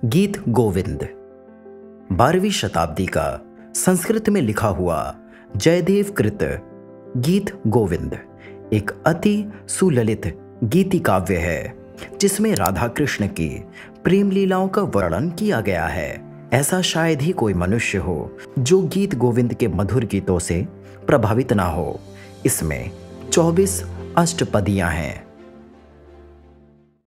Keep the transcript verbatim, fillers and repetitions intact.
गीत गोविंद बारहवीं शताब्दी का संस्कृत में लिखा हुआ जयदेव कृत गीत गोविंद एक अति सुललित गीति काव्य है जिसमें राधा कृष्ण की प्रेम लीलाओं का वर्णन किया गया है। ऐसा शायद ही कोई मनुष्य हो जो गीत गोविंद के मधुर गीतों से प्रभावित ना हो। इसमें चौबीस अष्टपदियां हैं।